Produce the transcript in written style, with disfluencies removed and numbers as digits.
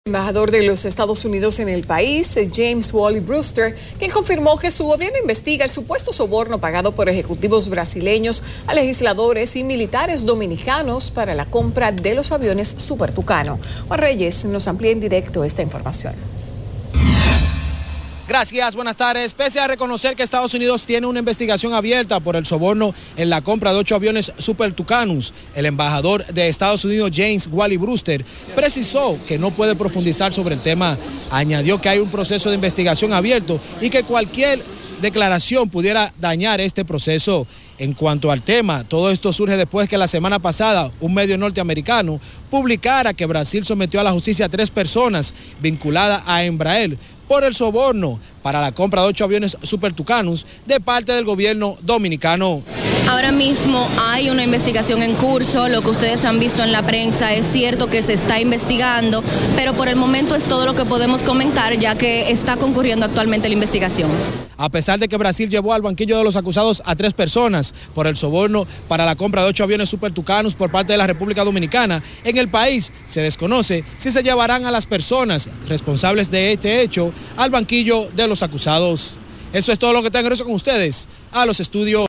Embajador de los Estados Unidos en el país, James Wally Brewster, quien confirmó que su gobierno investiga el supuesto soborno pagado por ejecutivos brasileños a legisladores y militares dominicanos para la compra de los aviones Super Tucano. Juan Reyes nos amplía en directo esta información. Gracias, buenas tardes. Pese a reconocer que Estados Unidos tiene una investigación abierta por el soborno en la compra de 8 aviones Super Tucanos, el embajador de Estados Unidos, James Wally Brewster, precisó que no puede profundizar sobre el tema. Añadió que hay un proceso de investigación abierto y que cualquier declaración pudiera dañar este proceso. En cuanto al tema, todo esto surge después que la semana pasada un medio norteamericano publicara que Brasil sometió a la justicia a 3 personas vinculadas a Embraer por el soborno para la compra de 8 aviones Super Tucanos de parte del gobierno dominicano. Ahora mismo hay una investigación en curso, lo que ustedes han visto en la prensa es cierto que se está investigando, pero por el momento es todo lo que podemos comentar ya que está concurriendo actualmente la investigación. A pesar de que Brasil llevó al banquillo de los acusados a 3 personas por el soborno para la compra de 8 aviones Super Tucanos por parte de la República Dominicana, en el país se desconoce si se llevarán a las personas responsables de este hecho al banquillo de los acusados. Eso es todo lo que tengo con ustedes a los estudios.